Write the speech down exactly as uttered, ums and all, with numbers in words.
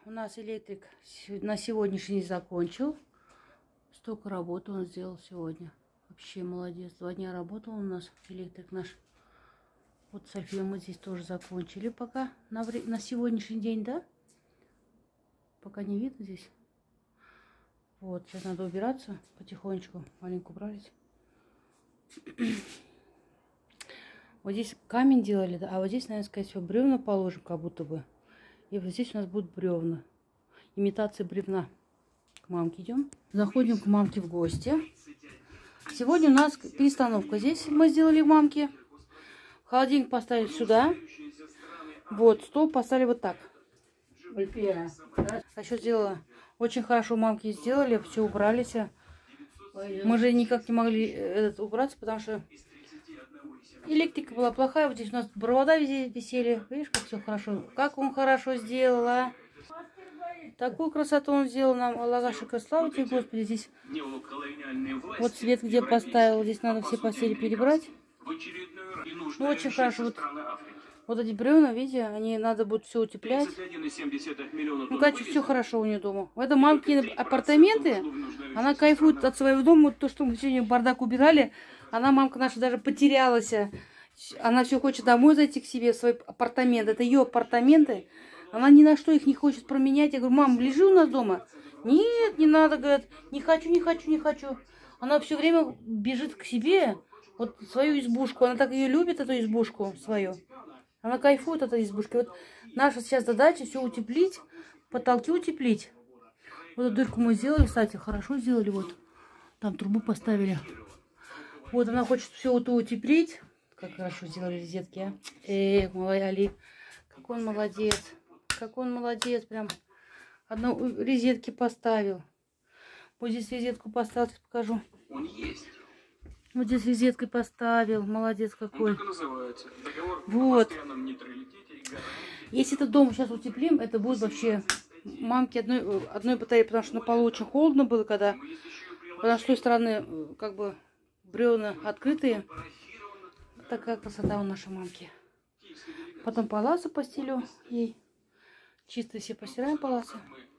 у нас электрик на сегодняшний день закончил. Столько работы он сделал сегодня. Вообще молодец. Два дня работал у нас электрик наш. Вот с Альфией мы здесь тоже закончили пока. На, вре... на сегодняшний день, да? Пока не видно здесь. Вот, сейчас надо убираться потихонечку. Маленько убрались. Вот здесь камень делали, да? А вот здесь, наверное, сказать, всего бревна положим, как будто бы. И вот здесь у нас будут бревна. Имитация бревна. К мамке идем. Заходим к мамке в гости. Сегодня у нас перестановка. Здесь мы сделали в мамке. Холодильник поставили сюда. Вот, стол поставили вот так. А еще сделала. Очень хорошо мамки сделали. Все убрались. Мы же никак не могли этот, убраться, потому что электрика была плохая. Вот здесь у нас провода везде висели. Видишь, как все хорошо. Как он хорошо сделал, а? Такую красоту он сделал нам. Аллах шикар, слава тебе, Господи. Здесь вот свет где поставил. Здесь надо все постели перебрать. Ну, очень хорошо. Вот, вот эти бревна, видите, они надо будет все утеплять. Ну, короче, все хорошо у нее дома. Это мамкины апартаменты. Она кайфует от своего дома. Вот то, что мы сегодня бардак убирали, она, мамка наша, даже потерялась. Она все хочет домой зайти к себе, в свой апартамент. Это ее апартаменты. Она ни на что их не хочет променять. Я говорю, мам, лежи у нас дома. Нет, не надо, говорит, не хочу, не хочу, не хочу. Она все время бежит к себе, вот свою избушку. Она так ее любит, эту избушку свою. Она кайфует от этой избушки. Вот наша сейчас задача все утеплить, потолки утеплить. Вот эту дырку мы сделали, кстати, хорошо сделали. Вот там трубу поставили. Вот она хочет все это утеплить. Как хорошо сделали розетки, а. Эх, мой Али, как он молодец. Как он молодец, прям одну розетки поставил. Вот здесь розетку поставил, сейчас покажу. Он есть. Вот здесь розеткой поставил, молодец какой. Вот. Если этот дом сейчас утеплим, это будет вообще мамке одной, одной батареи, потому что на полу очень холодно было, когда потому что с той стороны как бы бревна открытые. Такая красота у нашей мамки. Потом паласу постелю ей. Чисто все постираем паласы.